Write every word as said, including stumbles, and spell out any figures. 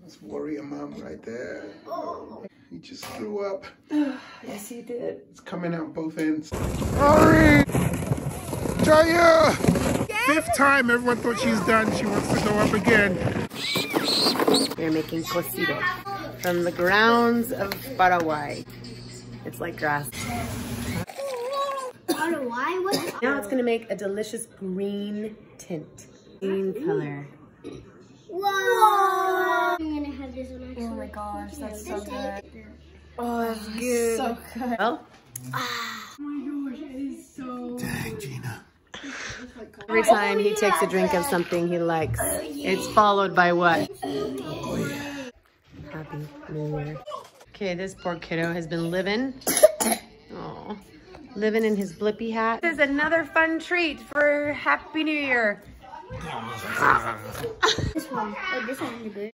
That's warrior mom right there. Oh, he just threw up. Yes, he did. It's coming out both ends. Sorry! Jaya! Fifth time, everyone thought she's done. She wants to go up again. We're making cocido from the grounds of Paraguay. It's like grass. Paraguay? What? Now it's gonna make a delicious green tint. Green color. Whoa! I'm gonna have this one actually. Oh my gosh, that's so good. Oh, that's good. So good. Well, Oh my gosh, it is so Dang, Gina. every time he takes a drink of something he likes, it's followed by what? Happy New Year. Okay, this poor kiddo has been living. Oh, living in his blippy hat. This is another fun treat for Happy New Year. This one. Oh, this one's good.